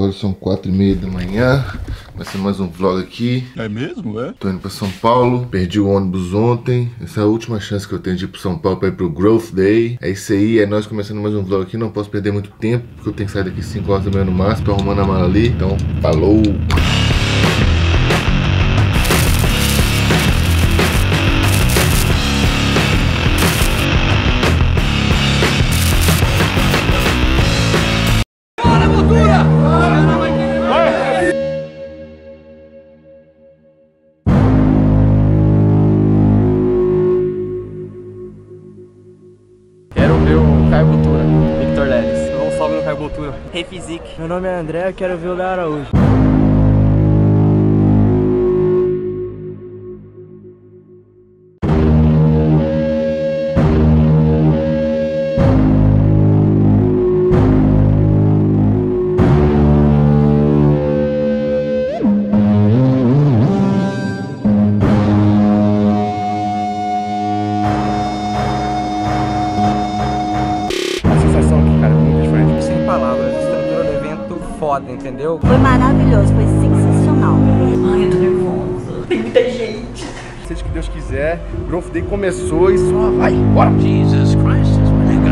Agora são 4h30 da manhã. Vai ser mais um vlog aqui. É mesmo, é? Tô indo pra São Paulo. Perdi o ônibus ontem. Essa é a última chance que eu tenho de ir pro São Paulo pra ir pro Growth Day. É isso aí, é nós começando mais um vlog aqui. Não posso perder muito tempo, porque eu tenho que sair daqui 5 horas da manhã no máximo. Tô arrumando a mala ali. Então, falou! Quero ver o Caio Botura, Victor Lelis. Dá um salve no Caio Botura. Hey Physique. Meu nome é André, eu quero ver o Léo Araújo. Foda, entendeu? Foi maravilhoso, foi sensacional. Ai, eu tô nervosa. Tem muita gente. Seja o que Deus quiser, o Growth Day começou e só vai, bora! Jesus Christ, my nigga.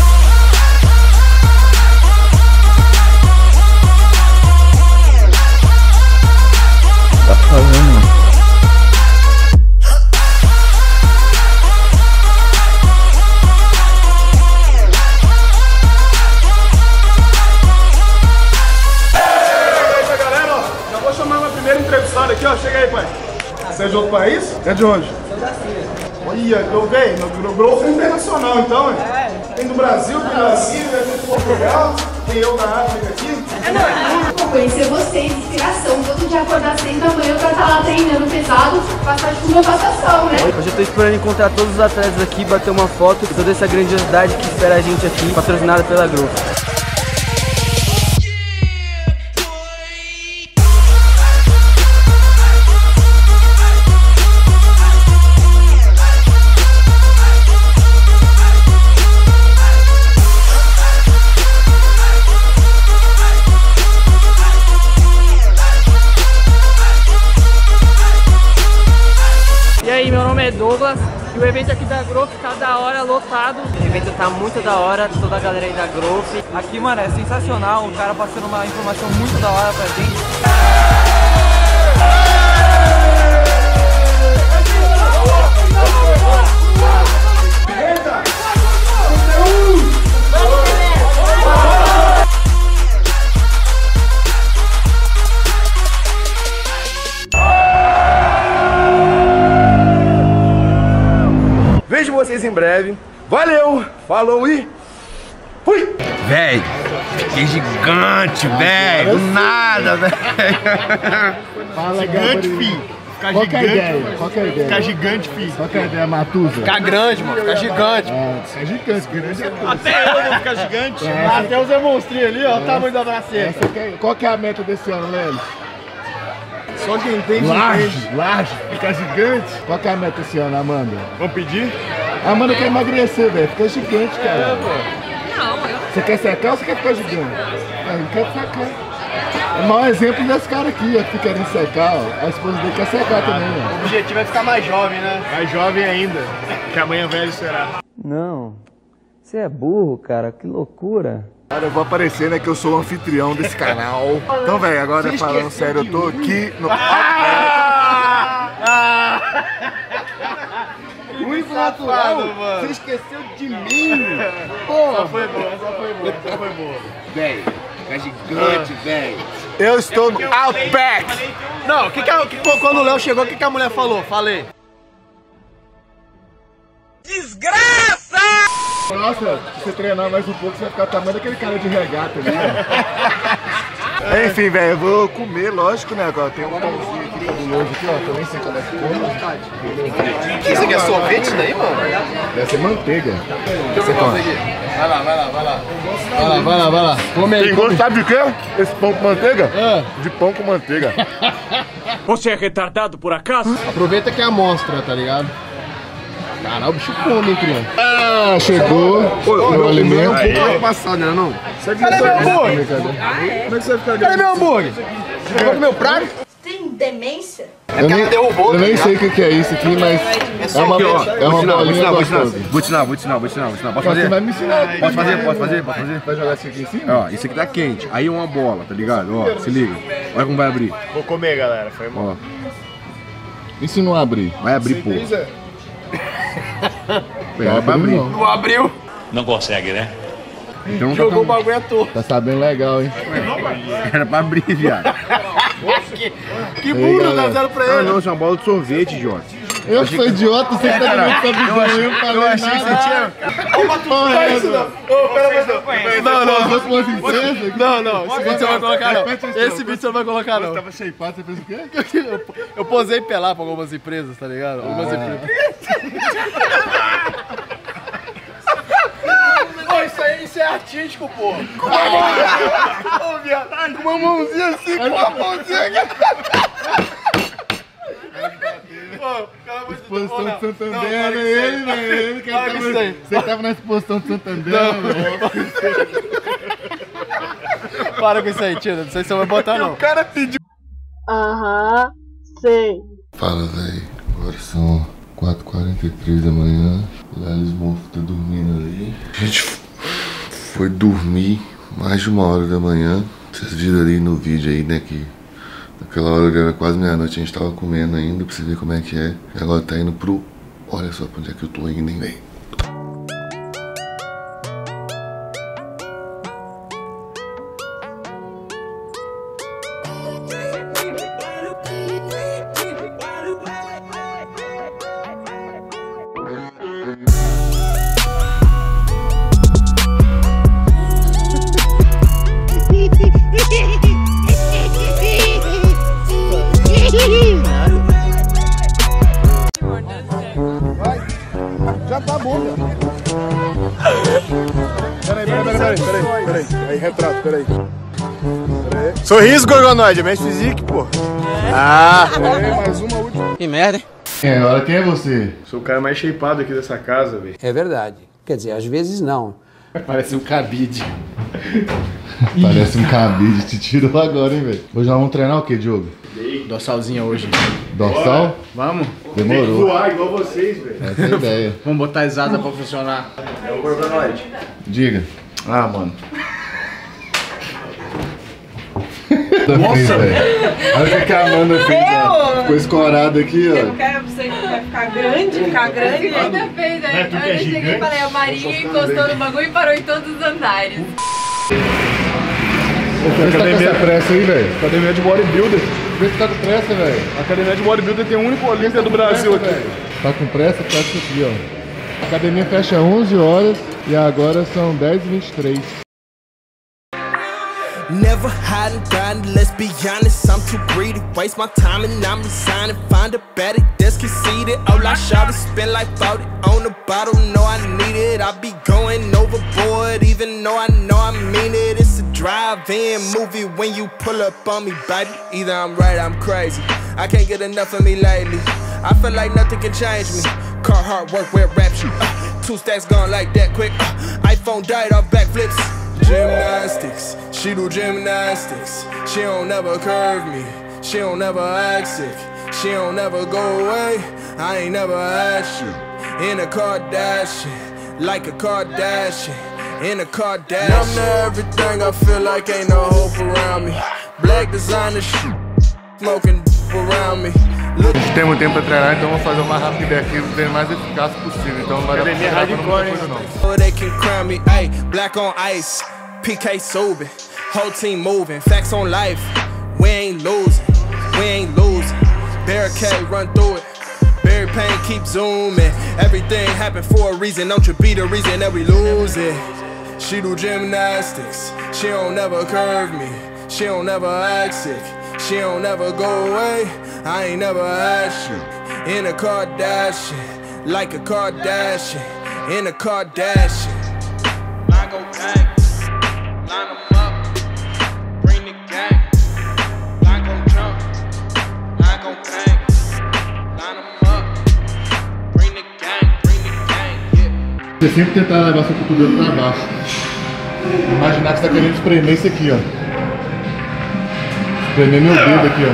Tá falando. Aqui, ó, chega aí, pai. Você é de outro país? É de onde? Sou da Síria. Olha, eu veio no Growth internacional, então, hein? Tem do Brasil, tem da Síria, tem de Portugal, tem eu da África aqui. Vou conhecer vocês, inspiração. Todo dia acordar 6 da manhã pra estar lá treinando pesado, passar de uma passação, né? Hoje eu tô esperando encontrar todos os atletas aqui, bater uma foto, toda essa grandiosidade que espera a gente aqui, patrocinada pela Growth. E aí, meu nome é Douglas e o evento aqui da Growth tá da hora, lotado. O evento tá muito da hora, toda a galera aí da Growth. Aqui, mano, é sensacional, o cara passando uma informação muito da hora pra gente. Vejo vocês em breve. Valeu, falou e fui! Véi, que gigante, velho. Do nada, velho. Gigante, filho. Ficar gigante. Qual que é a ideia? Ficar gigante, filho. Qual que é a ideia, Matusa? Ficar grande, mano. Ficar gigante. Ficar gigante, grande é tudo. Até eu vou ficar gigante. Até os monstrinhos ali, ó, o tamanho da braceta. Qual que é a meta desse ano, Lélio? Só quem tem large, ficar gigante. Qual que é a meta esse ano, Amanda? Vamos pedir? A Amanda quer emagrecer, velho. Fica gigante, cara. Não, Você quer secar ou você quer ficar gigante? Eu quero secar. É o maior exemplo desse cara aqui, ó, que querem secar, ó. A esposa dele quer secar também, ó. O objetivo é ficar mais jovem, né? Mais jovem ainda. Que amanhã velho será. Não, você é burro, cara, que loucura. Cara, eu vou aparecer, né, que eu sou o anfitrião desse canal. Então, velho, agora falando sério, eu tô aqui no... Muito natural, mano. Você esqueceu de mim! Porra! Só foi boa. Velho, fica gigante, velho. Eu estou no Outback! Não, quando o Léo chegou, o que a mulher falou? Falei. desgraça! Nossa, se você treinar mais um pouco, você vai ficar o tamanho daquele cara de regata ali, ó. Enfim, velho, eu vou comer, lógico, né, agora. Tem um pãozinho aqui fabuloso aqui, ó. Também sei como é que come. Isso aqui é sorvete isso daí, mano? Deve ser manteiga. Você come. Vai lá. Come aí. Tem gosto, sabe de quê? Esse pão com manteiga? De pão com manteiga. Você é retardado por acaso? Aproveita que é a amostra, tá ligado? Caralho, o bicho come, hein, criança. Ah, chegou o alimento. Um pouco mais passado, né, não? Cadê meu hambúrguer? Como é que você vai ficar? Cadê meu hambúrguer? Você pegou meu prato? Tem demência? Eu nem sei o que é isso aqui, mas é uma bolinha gostosa. Vou te ensinar. Posso fazer? Você vai me ensinar. Posso fazer? Vai jogar isso aqui em cima? Ó, isso aqui tá quente. Aí uma bola, tá ligado? Ó, se liga. Olha como vai abrir. Vou comer, galera. Foi mal. Ó. E se não abrir? Vai abrir, pô. Não abriu, não. Não abriu. Não consegue, né? Então não Jogou o tá bagulho à toa. Tá sabendo legal, hein? Era pra abrir, viado. Que burro, dá zero pra Ah, ele. não, isso é uma bola de sorvete, idiota. Eu sou idiota, você tá dando essa visão, eu falei achei que você tinha... Não faz isso não. Não, esse vídeo você vai colocar não. Esse vídeo você não vai colocar não. Você tava shapeado, você fez o quê? Eu posei pelar pra algumas empresas, tá ligado? Algumas empresas. Isso é artístico, porra. Com uma mãozinha. Ô, viado. Com uma mãozinha assim, com uma mãozinha aqui. Exposição de Santander, era ele, né? Você tava na exposição de Santander, Para com isso aí, tia. Não sei se você vai botar, não. O cara pediu. Aham, sei. Fala, velho. Agora são 4h43 da manhã. O Lelis Mofo tá dormindo ali. A gente foi dormir mais de 1h da manhã. Vocês viram ali no vídeo aí, né, que naquela hora era quase meia-noite, a gente tava comendo ainda, pra você ver como é que é. E agora tá indo pro... Olha só pra onde é que eu tô indo, hein, velho. Já tá bom, velho. Peraí. Aí, retrato, peraí. Sorriso, Gorgonoide, Match Physique, pô. Ah, mais uma última. Que merda, hein? Agora quem é você? Sou o cara mais shapeado aqui dessa casa, velho. É verdade. Quer dizer, às vezes não. Parece um cabide. Parece um cabide, te tirou agora, hein, velho. Hoje nós vamos treinar o que, Diogo? Dorsalzinha hoje. Dorsal? Vamos? Tem que voar igual vocês, velho. Essa é a ideia. Vamos botar as asas pra funcionar. É o Gorgonoide. Diga. Ah, mano. Nossa, olha o que a Amanda fez, ó. Ficou escorada aqui, ó. Eu quero você ficar grande, e ainda fez, né? Eu cheguei e falei, a Maria encostou no bagulho e parou em todos os andares. Você tá com essa pressa aí, velho? Academia de bodybuilder. Vê que tá com pressa, velho. A academia de bodybuilder tem o único Olímpia do Brasil aqui. Tá com pressa? Tá isso aqui, ó. A academia fecha 11 horas e agora são 10h23. Never hiding, grinding, let's be honest, I'm too greedy. Waste my time and I'm resigning. Find a better that's conceited. All I shout is spend like 40 on the bottle. No, I need it. I be going overboard, even though I know I mean it. It's a drive-in movie when you pull up on me, baby. Either I'm right, I'm crazy. I can't get enough of me lately. I feel like nothing can change me. Carhartt work with rap shit. 2 stacks gone like that quick. iPhone died off backflips. Gymnastics, she do gymnastics. She don't never curve me, she don't never act sick. She don't never go away, I ain't never asked you. In a Kardashian, like a Kardashian. In a Kardashian, I'm to everything, I feel like ain't no hope around me. Black designer shit, smoking around me. Tem muito tempo pra treinar, então vamos fazer o mais rápido aqui, o treino mais eficaz possível. Então não vai dar pra treinar muita coisa não. They can crown me, ayy, black on ice, PK Subban, whole team moving, facts on life, we ain't losing, barricade, run through it, Barry Payne, keep zooming, everything happened for a reason, don't you be the reason that we lose it. She do gymnastics, she don't never curve me, she don't never act sick, she don't never go away, I ain't never asked you. In a Kardashian, like a Kardashian, in a Kardashian. Line go bang, line them up, bring the gang. Line go jump, line go bang, line them up, bring the gang. você sempre tentar levar seu cotovelo pra baixo. Imaginar que você tá querendo espremer isso aqui, ó. Espremer meu dedo aqui, ó.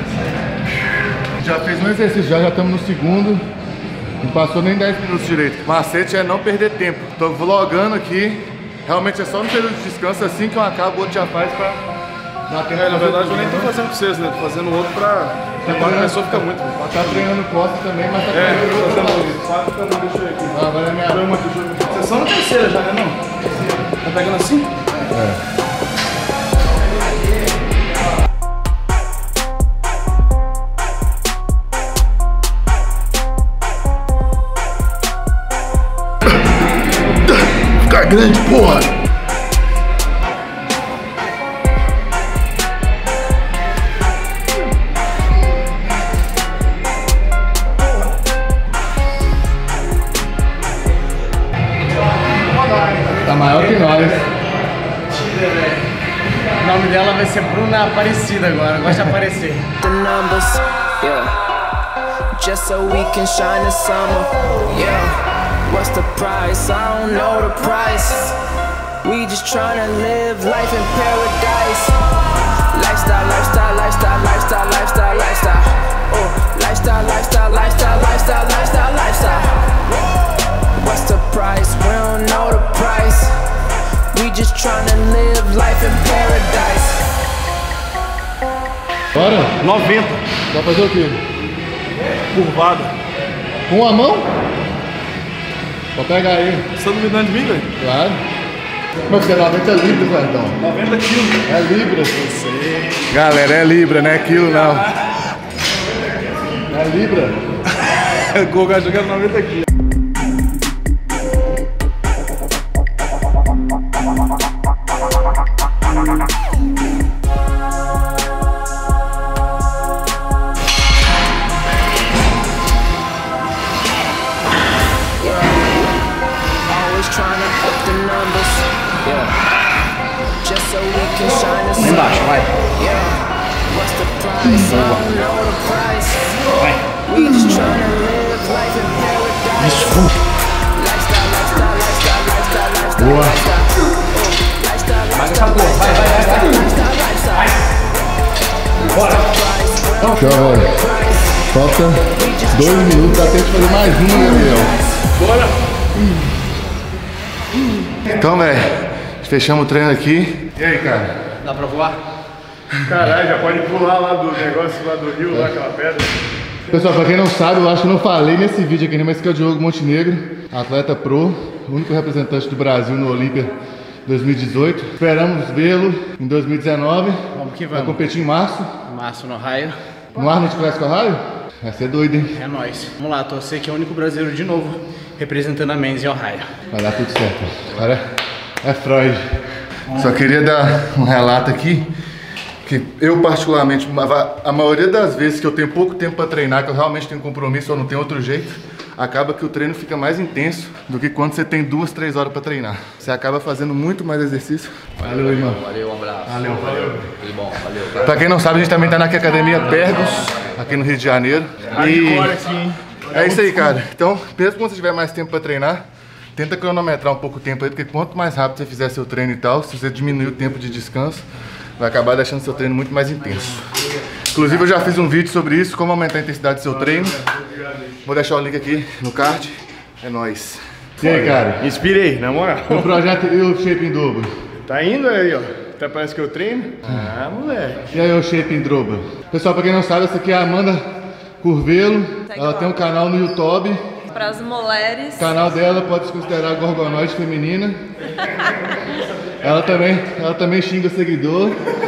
Já fez um exercício, já estamos no segundo. Não passou nem 10 minutos direito. O macete é não perder tempo. Tô vlogando aqui. Realmente é só no período de descanso, assim que eu acabo, o outro já faz pra dar tempo. Na verdade eu nem tô fazendo com vocês, né? Tô fazendo o outro pra... Agora a pessoa fica muito. Tá treinando costa também, mas tá treinando outro lado. Deixa eu aqui. Ah, agora é minha arma aqui. Vocês são na terceira já, né? Não? Tá pegando assim? É. Ficar grande, porra! Tá maior que nós. O nome dela vai ser Bruna Aparecida agora, gosta de aparecer. The numbers, yeah. Just so we can shine the summer, yeah. What's the price? I don't know the price. We just tryna live life in paradise. Lifestyle, lifestyle, lifestyle, lifestyle, lifestyle, lifestyle. Oh, lifestyle, lifestyle, lifestyle, lifestyle, lifestyle, lifestyle. What's the price? We don't know the price. We just tryna live life in paradise. Bora? 90. Vai fazer o quê? Curvado. Com a mão? Vou pegar aí. Você tá duvidando de mim, velho? Claro. Mas você é 90 libras, Verdão. 90 quilos. É libras. Eu sei. Galera, é libra, não é quilo não. É libra. O Goga jogando 90 quilos. Embaixo, vai. Vai. Isso. Boa. Vai essa porra, vai. Bora. Tchau, velho. Falta 2 minutos, dá tempo de fazer mais uma, Gabriel. Bora. Então, velho, fechamos o treino aqui. E aí, cara? Dá pra voar? Caralho, já pode pular lá do negócio lá do rio, lá aquela pedra. Pessoal, pra quem não sabe, eu acho que eu não falei nesse vídeo aqui, mas que é o Diogo Montenegro, atleta pro, único representante do Brasil no Olímpia 2018. Esperamos vê-lo em 2019. Vamos que Vai vamos. competir em março. Março no raio. No Arnold Classic Ohio? Vai ser doido, hein? É nóis. Vamos lá, torcer que é o único brasileiro de novo representando a Men's em Ohio. Vai dar tudo certo. Cara, é Freud. Só queria dar um relato aqui, que eu particularmente, a maioria das vezes que eu tenho pouco tempo para treinar, que eu realmente tenho compromisso ou não tem outro jeito, acaba que o treino fica mais intenso do que quando você tem 2, 3 horas para treinar. Você acaba fazendo muito mais exercício. Valeu, irmão. Valeu, um abraço. Valeu. Tudo bom, valeu. Pra quem não sabe, a gente também tá na Academia Pergos, aqui no Rio de Janeiro. E é isso aí, cara. Então, mesmo quando você tiver mais tempo para treinar, tenta cronometrar um pouco o tempo aí, porque quanto mais rápido você fizer seu treino e tal, se você diminuir o tempo de descanso, vai acabar deixando seu treino muito mais intenso. Inclusive eu já fiz um vídeo sobre isso, como aumentar a intensidade do seu treino. Vou deixar o link aqui no card. É nóis. E aí, cara? Inspirei, na moral. O projeto e o Shape em Dobro? Tá indo aí, ó. Até parece que eu treino. Ah, moleque. E aí, o Shape em Dobro? Pessoal, pra quem não sabe, essa aqui é a Amanda Curvelo. Ela tem um canal no YouTube. Para as mulheres. O canal dela pode se considerar gorgonoide feminina. Ela também xinga seguidor.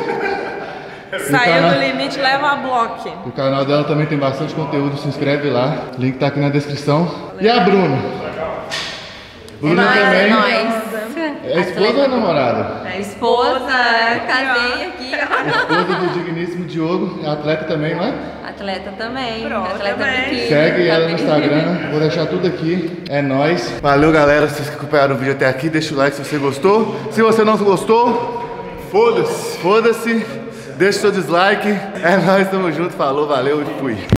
Saiu do limite, leva a bloco. O canal dela também tem bastante conteúdo, se inscreve lá. O link tá aqui na descrição. E a Bruna? Bruna também. É esposa ou namorada? É esposa, casei aqui. Esposa do digníssimo Diogo, é atleta também, não é? Atleta também. Pronto, Atleta também. biquíni. Segue ela no Instagram, vou deixar tudo aqui. É nóis. Valeu, galera, vocês que acompanharam o vídeo até aqui. Deixa o like se você gostou. Se você não gostou, foda-se. Foda-se. Deixa o seu dislike. É nóis, tamo junto. Falou, valeu e fui.